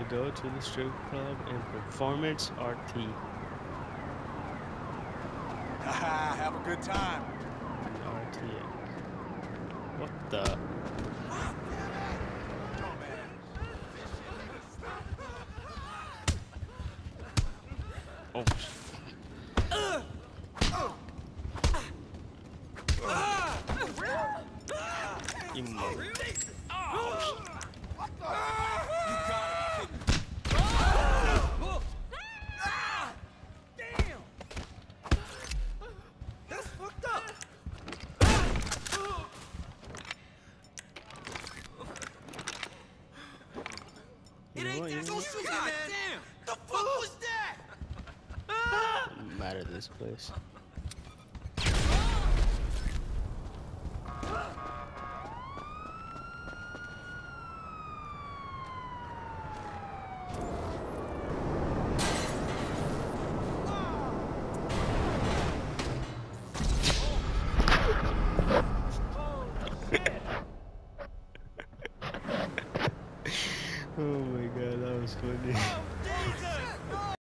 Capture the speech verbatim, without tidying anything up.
We go to the strip club and performance R T. Haha, have a good time. R T X. What the? Oh. You mother. It ain't that so sweet, man. Damn. The fuck was that? I'm mad at this place. Oh my god, that was funny.